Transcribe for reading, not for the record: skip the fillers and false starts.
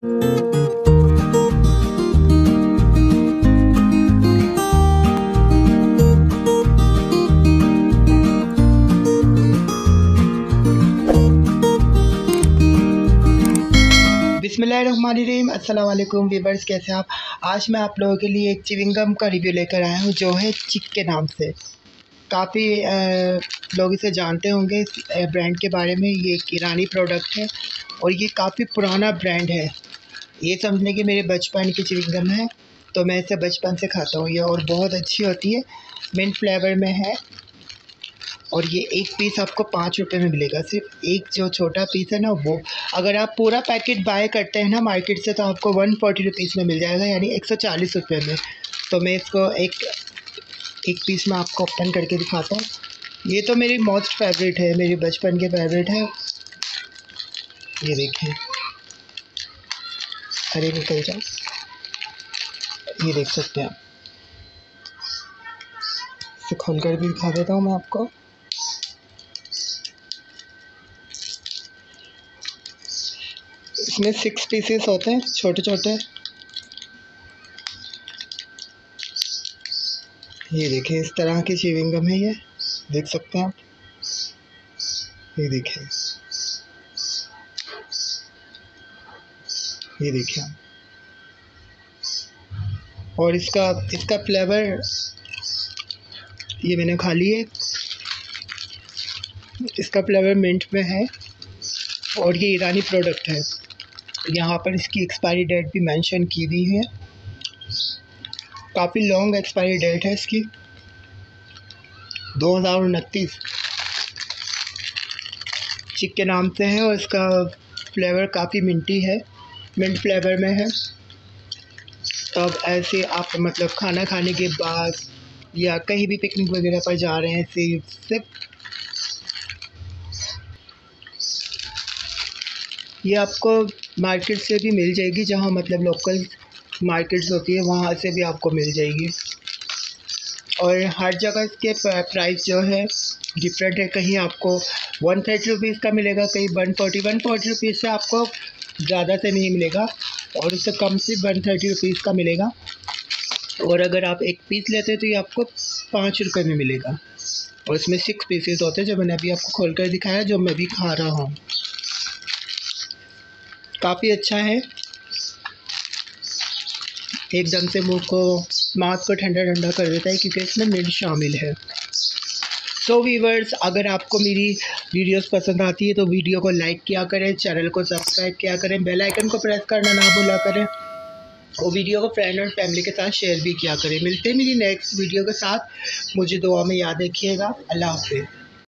बिस्मिल्लाहिर्रहमानिर्रहीम। अस्सलाम वालेकुम वीवर्स, कैसे आप। आज मैं आप लोगों के लिए एक च्युइंगम का रिव्यू लेकर आया हूँ जो है चिक के नाम से। काफ़ी लोग इसे जानते होंगे इस ब्रांड के बारे में। ये एक ईरानी प्रोडक्ट है और ये काफ़ी पुराना ब्रांड है। ये समझने कि मेरे बचपन की च्युइंगम है, तो मैं इसे बचपन से खाता हूँ ये, और बहुत अच्छी होती है। मिंट फ्लेवर में है और ये एक पीस आपको 5 रुपये में मिलेगा। सिर्फ एक जो छोटा पीस है ना वो, अगर आप पूरा पैकेट बाय करते हैं ना मार्केट से, तो आपको 140 रुपीज़ में मिल जाएगा, यानी 140 रुपये में। तो मैं इसको एक पीस में आपको ओपन करके दिखाता हूँ। ये तो मेरी मोस्ट फेवरेट है, मेरी बचपन के फेवरेट है। ये देखें, अरे निकल जाओ, ये देख सकते हैं आप। इसे खोल कर भी दिखा देता हूँ मैं आपको। इसमें 6 पीसेस होते हैं, छोटे छोटे। ये देखिए, इस तरह की च्युइंगम है, ये देख सकते हैं आप। ये देखिए, ये देखिए आप। और इसका फ्लेवर, ये मैंने खा ली है। इसका फ्लेवर मिंट में है और ये ईरानी प्रोडक्ट है। यहाँ पर इसकी एक्सपायरी डेट भी मेंशन की हुई है। काफ़ी लॉन्ग एक्सपायरी डेट है इसकी, 2029 चिक के नाम से है। और इसका फ्लेवर काफ़ी मिंटी है, मिंट फ्लेवर में है। तब ऐसे आप मतलब खाना खाने के बाद या कहीं भी पिकनिक वगैरह पर जा रहे हैं, सिर्फ ये आपको मार्केट से भी मिल जाएगी, जहाँ मतलब लोकल मार्केट्स होती है वहाँ से भी आपको मिल जाएगी। और हर जगह इसके प्राइस जो है डिफरेंट है। कहीं आपको 130 रुपीज़ का मिलेगा, कहीं 140 रुपीज़ से आपको ज़्यादा से नहीं मिलेगा, और उससे कम से 130 रुपीज़ का मिलेगा। और अगर आप एक पीस लेते हैं तो ये आपको 5 रुपये में मिलेगा। और इसमें 6 पीसेस होते हैं, जो मैंने अभी आपको खोल कर दिखाया, जो मैं भी खा रहा हूँ। काफ़ी अच्छा है, एकदम से मुंह को, माउथ को ठंडा ठंडा कर देता है, क्योंकि इसमें मिंट शामिल है। सो वीवर्स, अगर आपको मेरी वीडियोस पसंद आती है तो वीडियो को लाइक किया करें, चैनल को सब्सक्राइब किया करें, बेल आइकन को प्रेस करना ना भूला करें, और वीडियो को फ्रेंड और फैमिली के साथ शेयर भी किया करें। मिलते हैं मेरी नेक्स्ट वीडियो के साथ। मुझे दुआ में याद रखिएगा। अल्लाह हाफ़िज़।